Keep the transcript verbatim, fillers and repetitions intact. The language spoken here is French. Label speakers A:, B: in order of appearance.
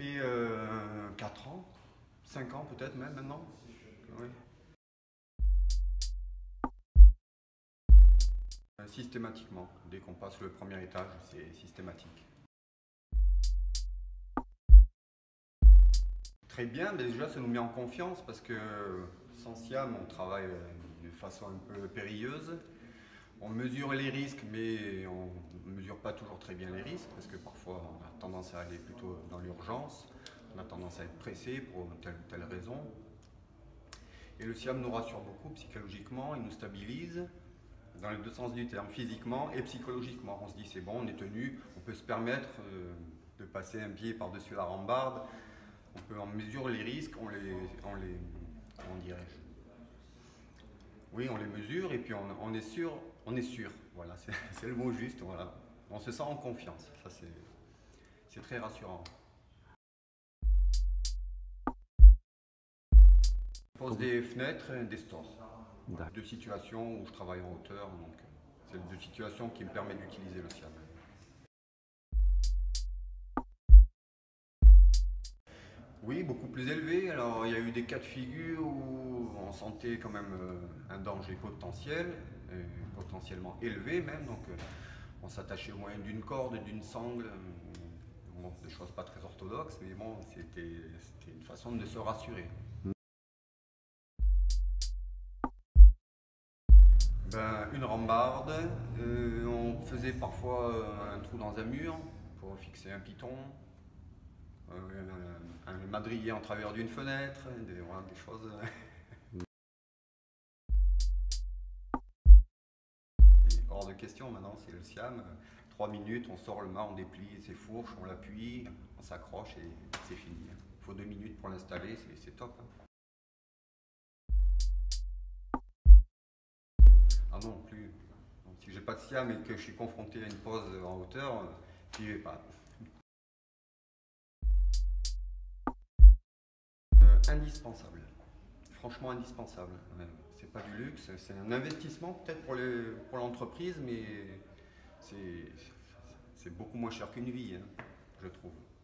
A: fait euh, quatre ans, cinq ans peut-être même maintenant. Oui. Euh, Systématiquement, dès qu'on passe le premier étage, c'est systématique. Très bien, mais déjà ça nous met en confiance parce que sans SIAM on travaille de façon un peu périlleuse. On mesure les risques, mais on ne mesure pas toujours très bien les risques parce que parfois on a tendance à aller plutôt dans l'urgence, on a tendance à être pressé pour telle ou telle raison. Et le SIAM nous rassure beaucoup psychologiquement, il nous stabilise dans les deux sens du terme, physiquement et psychologiquement. On se dit c'est bon, on est tenu, on peut se permettre euh, de passer un pied par-dessus la rambarde, on peut en mesurer les risques, on les, on les comment dirais-je, oui, on les mesure et puis on, on est sûr, on est sûr, voilà, c'est le mot juste, voilà. On se sent en confiance, ça c'est très rassurant. Je pose des fenêtres, des stores, voilà, deux situations où je travaille en hauteur, donc c'est deux situations qui me permettent d'utiliser le SIAM. Oui, beaucoup plus élevé. Alors, il y a eu des cas de figure où on sentait quand même euh, un danger potentiel, euh, potentiellement élevé même. Donc, euh, on s'attachait au moyen d'une corde, d'une sangle, euh, bon, des choses pas très orthodoxes, mais bon, c'était une façon de se rassurer. Ben, une rambarde, euh, on faisait parfois euh, un trou dans un mur pour fixer un piton. Euh, un, un madrier en travers d'une fenêtre, des, voilà, des choses. Hors de question maintenant, c'est le SIAM. Trois minutes, on sort le mât, on déplie ses fourches, on l'appuie, on s'accroche et c'est fini. Il faut deux minutes pour l'installer, c'est top. Ah non, plus. Donc, si j'ai pas de SIAM et que je suis confronté à une pose en hauteur, j'y vais pas. Euh, indispensable. Franchement indispensable. C'est pas du luxe, c'est un investissement peut-être pour l'entreprise, mais c'est beaucoup moins cher qu'une vie, hein, je trouve.